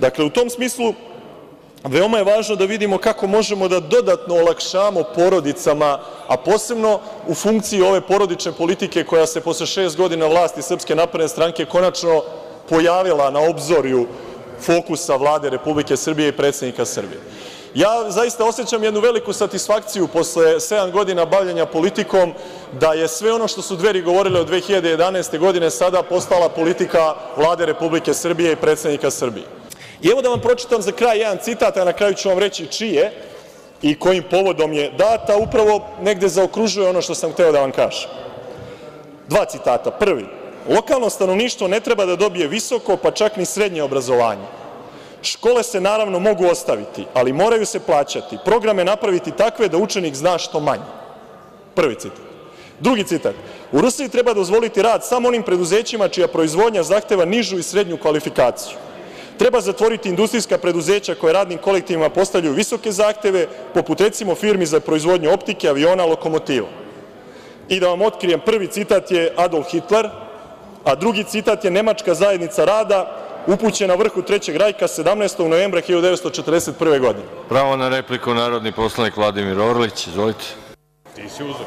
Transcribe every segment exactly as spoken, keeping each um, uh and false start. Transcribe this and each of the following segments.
Dakle, u tom smislu, veoma je važno da vidimo kako možemo da dodatno olakšamo porodicama, a posebno u funkciji ove porodične politike koja se posle šest godina vlasti Srpske napredne stranke konačno pojavila na obzorju fokusa Vlade Republike Srbije i predsednika Srbije. Ja zaista osećam jednu veliku satisfakciju posle sedam godina bavljenja politikom da je sve ono što su Dveri govorile od dve hiljade jedanaeste. godine sada postala politika Vlade Republike Srbije i predsednika Srbije. I evo da vam pročitam za kraj jedan citat, a na kraju ću vam reći čije i kojim povodom je data, upravo negde zaokružuje ono što sam hteo da vam kažem. Dva citata. Prvi, lokalno stanovništvo ne treba da dobije visoko, pa čak ni srednje obrazovanje. Škole se naravno mogu ostaviti, ali moraju se plaćati, programe napraviti takve da učenik zna što manje. Prvi citat. Drugi citat. U Rusiji treba dozvoliti rad samo onim preduzećima čija proizvodnja zahteva nižu i srednju kvalifikaciju. Treba zatvoriti industrijska preduzeća koja radnim kolektivima postavljaju visoke zahteve, poput recimo firmi za proizvodnju optike, aviona, lokomotiva. I da vam otkrijem, prvi citat je Adolf Hitler, a drugi citat je Nemačka zajednica rada, upućena vrhu Trećeg rajka sedamnaestog novembra hiljadu devetsto četrdeset prve. godine. Pravo na repliku, narodni poslanik Vladimir Orlić. Izvolite. Ti si uzor.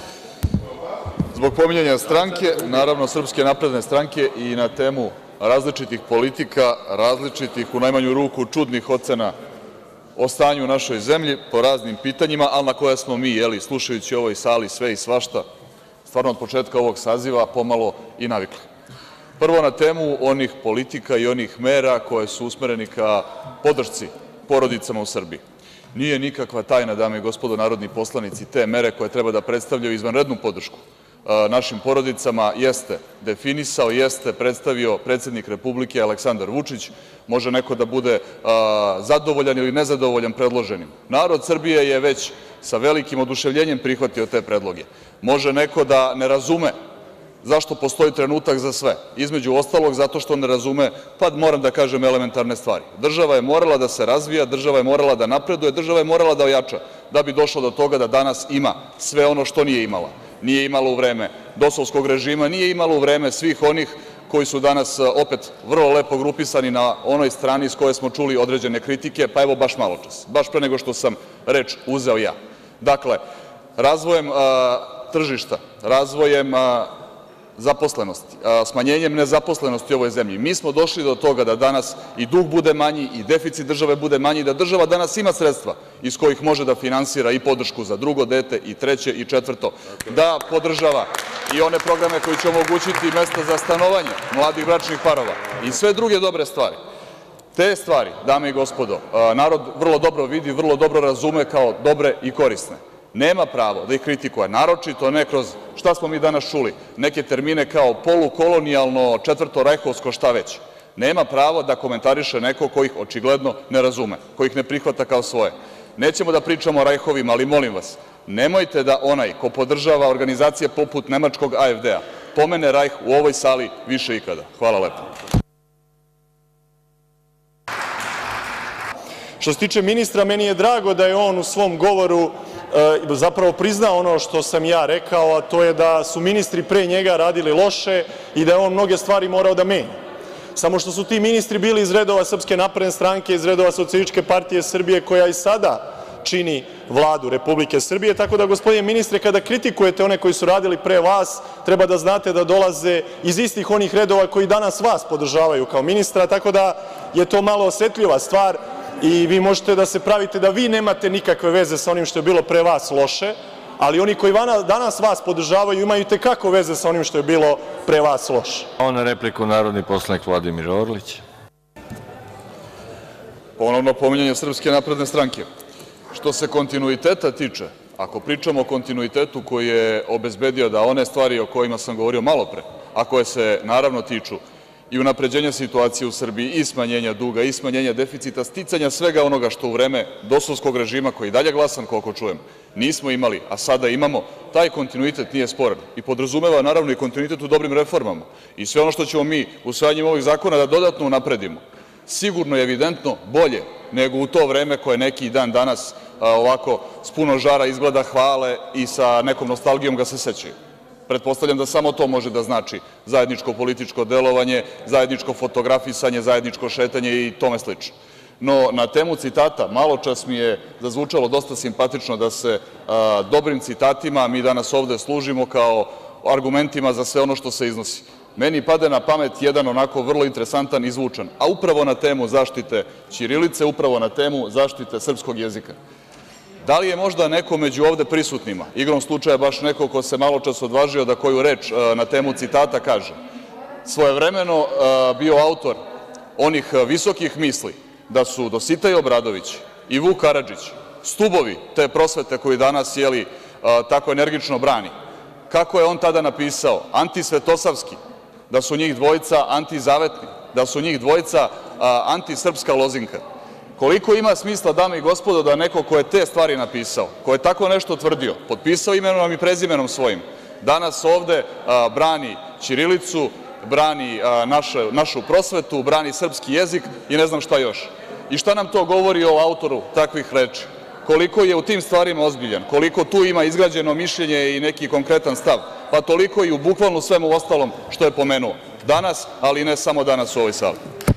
Zbog pominjanja stranke, naravno Srpske napredne stranke, i na temu različitih politika, različitih, u najmanju ruku, čudnih ocena o stanju u našoj zemlji po raznim pitanjima, ali na koje smo mi, jeli, slušajući u ovoj sali sve i svašta, stvarno od početka ovog saziva pomalo i navikli. Prvo na temu onih politika i onih mera koje su usmereni ka podršci porodicama u Srbiji. Nije nikakva tajna, dame i gospodo narodni poslanici, te mere koje treba da predstavljaju izvanrednu podršku našim porodicama jeste definisao, jeste predstavio predsednik Republike Aleksandar Vučić. Može neko da bude zadovoljan ili nezadovoljan predloženim. Narod Srbije je već sa velikim oduševljenjem prihvatio te predloge. Može neko da ne razume zašto postoji trenutak za sve. Između ostalog, zato što ne razume, pa moram da kažem, elementarne stvari. Država je morala da se razvija, država je morala da napreduje, država je morala da ojača da bi došlo do toga da danas ima sve ono što nije imala. Nije imala u vreme dosovskog režima, nije imala u vreme svih onih koji su danas opet vrlo lepo grupisani na onoj strani s koje smo čuli određene kritike, pa evo baš maločas, baš pre nego što sam reč uzeo ja. Dakle, razvojem tržišta, razvojem zaposlenosti, smanjenjem nezaposlenosti u ovoj zemlji, mi smo došli do toga da danas i dug bude manji i deficit države bude manji, da država danas ima sredstva iz kojih može da finansira i podršku za drugo dete i treće i četvrto, da podržava i one programe koji će omogućiti mesta za stanovanje mladih bračnih parova i sve druge dobre stvari. Te stvari, dame i gospodo, narod vrlo dobro vidi, vrlo dobro razume kao dobre i korisne. Nema pravo da ih kritikuje, naročito ne kroz, šta smo mi danas čuli, neke termine kao polukolonijalno, četvrtorajhovsko, šta već. Nema pravo da komentariše neko ko ih očigledno ne razume, ko ih ne prihvata kao svoje. Nećemo da pričamo o rajhovima, ali molim vas, nemojte da onaj ko podržava organizacije poput nemačkog A F D-a pomene rajh u ovoj sali više ikada. Hvala lepo. Što se tiče ministra, meni je drago da je on u svom govoru zapravo priznao ono što sam ja rekao, a to je da su ministri pre njega radili loše i da je on mnoge stvari morao da menja. Samo što su ti ministri bili iz redova Srpske napredne stranke, iz redova Socijalističke partije Srbije, koja i sada čini Vladu Republike Srbije, tako da, gospodine ministre, kada kritikujete one koji su radili pre vas, treba da znate da dolaze iz istih onih redova koji danas vas podržavaju kao ministra, tako da je to malo osetljiva stvar i vi možete da se pravite da vi nemate nikakve veze sa onim što je bilo pre vas loše, ali oni koji danas vas podržavaju imaju itekako veze sa onim što je bilo pre vas loše. Pravo na repliku, narodni poslanik Vladimir Orlić. Ponovno pominjanje Srpske napredne stranke. Što se kontinuiteta tiče, ako pričamo o kontinuitetu koji je obezbedio da one stvari o kojima sam govorio malopre, a koje se naravno tiču i unapređenja situacije u Srbiji i smanjenja duga i smanjenja deficita, sticanja svega onoga što u vreme dosovskog režima, koji je dalje glasan koliko čujem, nismo imali, a sada imamo, taj kontinuitet nije sporan i podrazumeva naravno i kontinuitet u dobrim reformama. I sve ono što ćemo mi usvajanjem ovih zakona da dodatno unapredimo, sigurno je evidentno bolje nego u to vreme koje neki dan danas ovako s puno žara izgleda hvale i sa nekom nostalgijom ga se sećaju. Pretpostavljam da samo to može da znači zajedničko političko delovanje, zajedničko fotografisanje, zajedničko šetanje i tome slično. No, na temu citata, maločas mi je zazvučalo dosta simpatično da se a, dobrim citatima mi danas ovde služimo kao argumentima za sve ono što se iznosi. Meni pade na pamet jedan onako vrlo interesantan i zvučan, a upravo na temu zaštite ćirilice, upravo na temu zaštite srpskog jezika. Da li je možda neko među ovde prisutnima, igrom slučaja baš neko ko se maločas odvažio da koju reč a, na temu citata kaže, svojevremeno a, bio autor onih visokih misli da su Dositej Obradović i Vuk Karadžić stubovi te prosvete koju danas jeli tako energično brani. Kako je on tada napisao? Antisvetosavski, da su njih dvojica antizavetni, da su njih dvojica antisrpska lozinka. Koliko ima smisla, dame i gospodo, da neko ko je te stvari napisao, ko je tako nešto tvrdio, potpisao imenom i prezimenom svojim, danas ovde brani ćirilicu, brani naše, našu prosvetu, brani srpski jezik i ne znam šta još. I šta nam to govori o autoru takvih reči? Koliko je u tim stvarima ozbiljan, koliko tu ima izgrađeno mišljenje i neki konkretan stav, pa toliko i u bukvalno svemu ostalom što je pomenuo danas, ali ne samo danas u ovoj sali.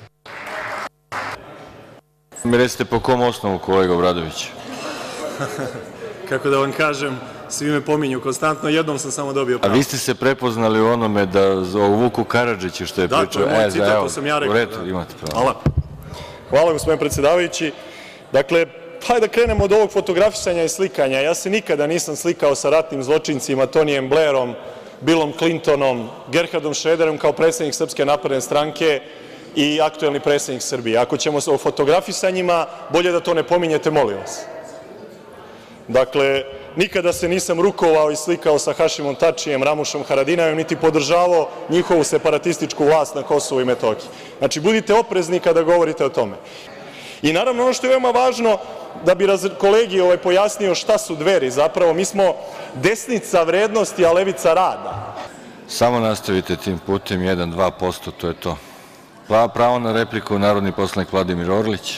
Mi recite po kom osnovu, kolega Obradović? Kako da vam kažem, svi me pominju konstantno, jednom sam samo dobio pravo. A vi ste se prepoznali u onome da o Vuku Karadžiću što je da, pričao. Da, to je moj citat, to sam ja rekao. U redu, da. imate pravo. Hvala. Hvala, gospodine predsedavajući. Dakle, hajde da krenemo od ovog fotografisanja i slikanja. Ja se nikada nisam slikao sa ratnim zločincima, Tonijem Blerom, Billom Clintonom, Gerhardom Schröderom kao predsednik Srpske napredne stranke i aktuelni predsednik Srbije. Ako ćemo o fotografisanjima, bolje da to ne pominjete, molim vas. Dakle, nikada se nisam rukovao i slikao sa Hašimom Tačijem, Ramušom Haradinajem, niti podržavao njihovu separatističku vlast na Kosovu i Metohiji. Znači, budite oprezni kada govorite o tome. I naravno, ono što je veoma važno, da bi kolegi ovaj pojasnio šta su Dveri, zapravo mi smo desnica vrednosti, a levica rada. Samo nastavite tim putem, jedan do dva posto, to je to. Pravo na repliku, narodni poslanik Vladimir Orlić.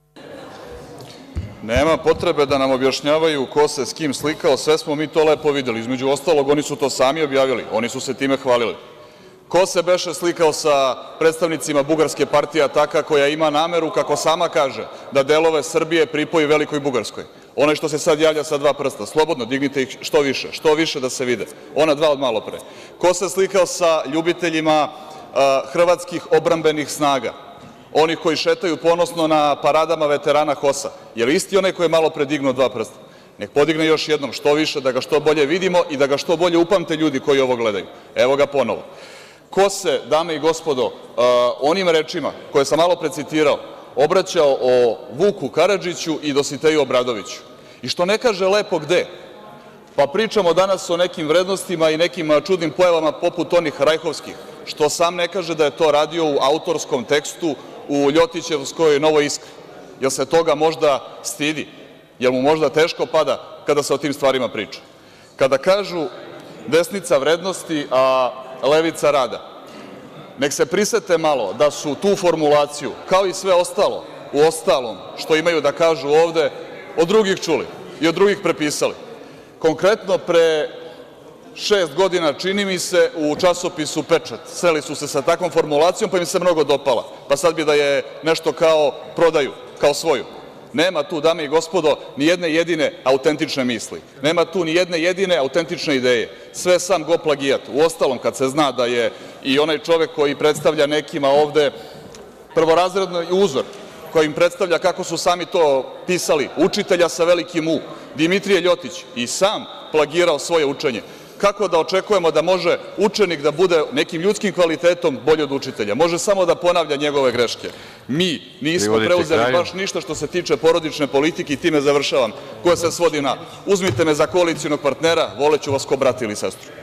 Nema potrebe da nam objašnjavaju ko se s kim slikao, sve smo mi to lepo videli. Između ostalog, oni su to sami objavili, oni su se time hvalili. Ko se beše slikao sa predstavnicima Bugarske partije Ataka, koja ima nameru, kako sama kaže, da delove Srbije pripoji Velikoj Bugarskoj? Onaj što se sad javlja sa dva prsta, slobodno dignite ih što više, što više da se vide. Ona dva od malo pre. Ko se slikao sa ljubiteljima uh, hrvatskih odbrambenih snaga? Onih koji šetaju ponosno na paradama veterana H O S-a. Je li isti onaj koji je malo pre dignuo dva prsta? Nek podigne još jednom, što više, da ga što bolje vidimo i da ga što bolje upamte ljudi koji ovo gledaju. Evo ga ponovo. Ko se, dame i gospodo, uh, onim rečima koje sam malo precitirao, obraćao o Vuku Karadžiću i Dositeju Obradoviću? I što ne kaže lepo gde? Pa pričamo danas o nekim vrednostima i nekim čudnim pojavama poput onih rajhovskih, što sam ne kaže da je to radio u autorskom tekstu u Ljotićevskoj Novoj Iskri. Jel se toga možda stidi? Jel mu možda teško pada kada se o tim stvarima priča? Kada kažu desnica vrednosti, a levica rada, nek se prisete malo da su tu formulaciju, kao i sve ostalo, u ostalom što imaju da kažu ovde, od drugih čuli i od drugih prepisali. Konkretno, pre šest godina, čini mi se, u časopisu Pečat sreli su se sa takvom formulacijom, pa im se mnogo dopala, pa sad bi da je nešto kao prodaju, kao svoju. Nema tu, dame i gospodo, ni jedne jedine autentične misli. Nema tu ni jedne jedine autentične ideje. Sve sam go plagijat. Uostalom, kad se zna da je i onaj čovek koji predstavlja nekima ovde prvorazredni uzor, koji im predstavlja kako su sami to pisali, učitelja sa velikim U, Dimitrije Ljotić, i sam plagirao svoje učenje. Kako da očekujemo da može učenik da bude nekim ljudskim kvalitetom bolji od učitelja? Može samo da ponavlja njegove greške. Mi nismo preuzeli baš ništa što se tiče porodične politike i time završavam, koja se svodi na uzmite me za koalicijonog partnera, voleću vas ko brata ili sestru.